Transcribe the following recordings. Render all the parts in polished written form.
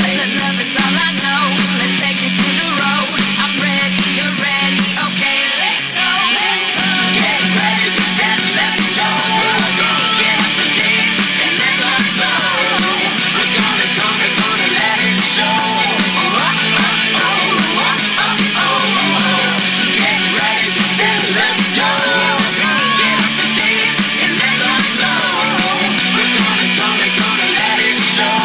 Love is all I know. Let's take it to the road. I'm ready, you're ready. Okay, let's go. Get ready, we set, let's go. Get up and dance and let go flow. We're gonna let it show. Get ready, we set, let's go. Get up and dance and let go flow. We're gonna let it show.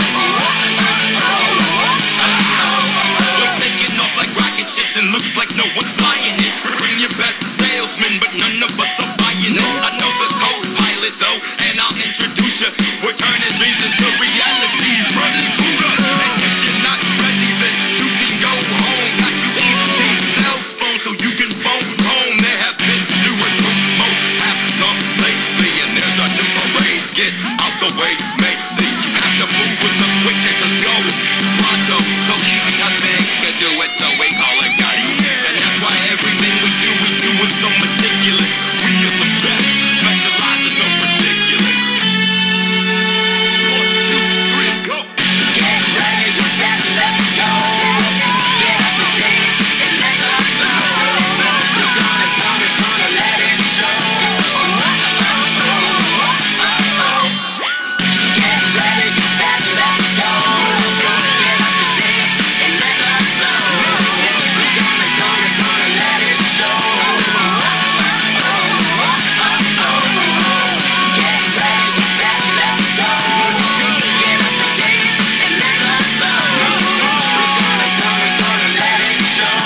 And looks like no one's flying it. Bring your best salesman, but none of us are buying it. I know the co-pilot though, and I'll introduce you. We're turning dreams into reality. Running Buddha. And if you're not ready, then you can go home. Got you empty cell phone so you can phone home. There have been newer groups, most have come lately, and there's a new parade. Get out the way, Macy's. Have to move with the quickness. Let's go pronto, so easy I think to do it, so we call it. Everything we do it so meticulous. We are the best, specializing no ridiculous. 1, 2, 3, go. Get ready, we're set, let's go. Get up and dance and let go flow. We're gonna let it show. Get ready, we're set, let's go. Get up and dance and let go flow. We're gonna let it show. Get ready, we're set, let's go. Get up and dance and let go flow. We're gonna let it show.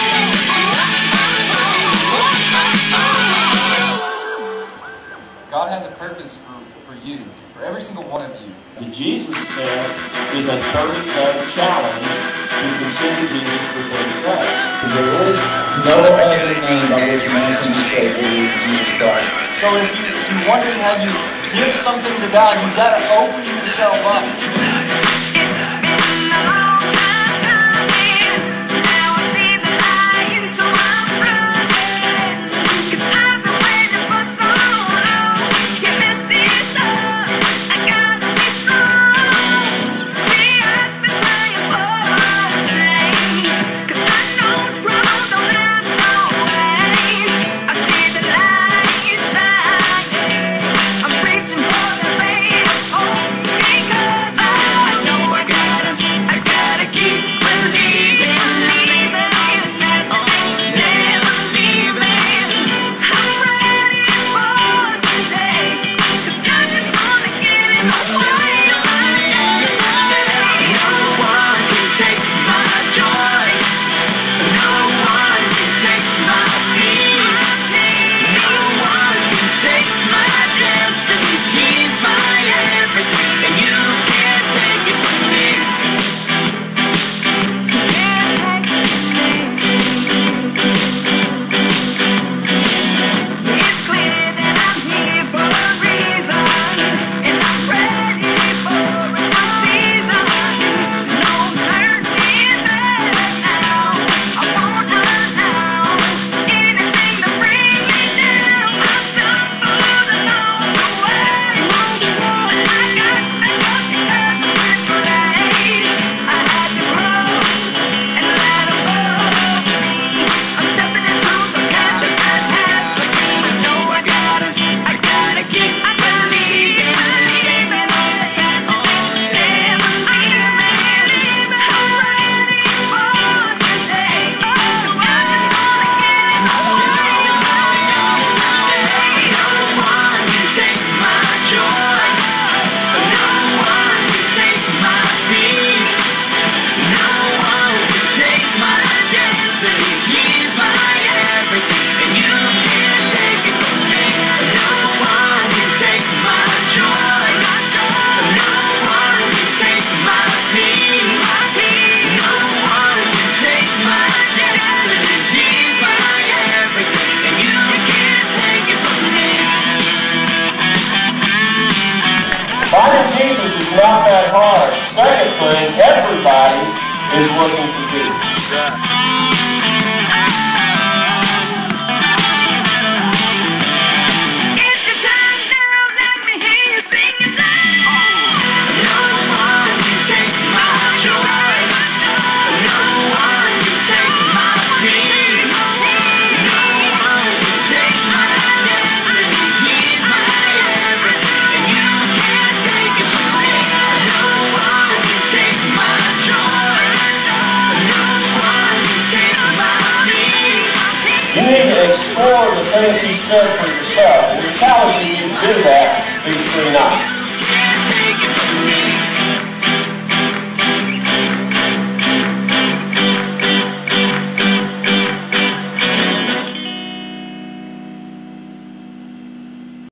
God has a purpose for you, for every single one of you. The Jesus Test is a 30-day challenge to consider Jesus for 30 days. There is no other name by which man can be saved, it is Jesus Christ. So if you're wondering how you give something to God, you've got to open yourself up. It's been a long time coming. Now I see the light, so I'm running. 'Cause I've been waiting for so long. Can't mess this up. I gotta be strong. See, I've been praying for a change. 'Cause I know trouble don't last always. I see the light shining. I'm reaching for the ray of hope. Because I know I gotta keep believing. Believing on this path that ain't never leaving. I'm ready for today. 'Cause nothing's gonna get in the way of my day. No one can take my joy. No one can take my peace. No one can take my destiny. He's my everything, and you can't take it from me. You can't take it from me. It's clear that I'm here for a reason, and I'm ready for a new season. No turning back now. I won't allow anything to bring me down. I stumbled along the way, but I got back up because of His grace. I had to grow and let above me. I'm stepping into the past that God has for me. I know I gotta keep believing. Believing on this path that ain't never leaving. I'm ready for today. 'Cause nothing's gonna get in the way of my day. No one can take my joy. No one can take my peace. No one can take my destiny. He's my everything, and you can't take it from me. No one can take my joy. No one can take my peace. No one can take my destiny. He's my everything, and you can't take it from me. Finding Jesus is not that hard. Second thing, everybody is looking for Jesus. It's your time now, let me hear you sing it loud. No one can take my joy. explore the things he said for yourself. And we're challenging you to do that these 3 nights.